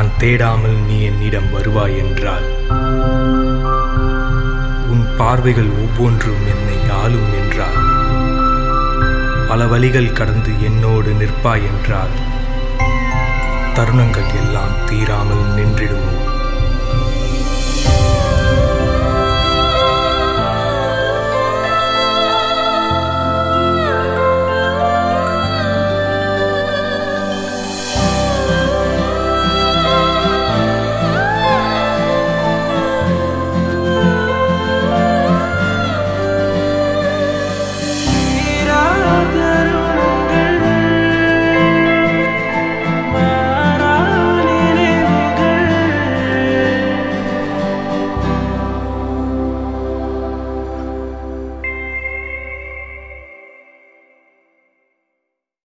நான் தேடாமல் நீ என்னிடம் வருவாய் என்றால், உன் பார்வைகள் ஒவ்வொன்றும் என்னை ஆளும் என்றால், பல வழிகள் கடந்து என்னோடு நிற்பாய் என்றால், தருணங்கள் எல்லாம் தீராமல் நின்றிடுமோ?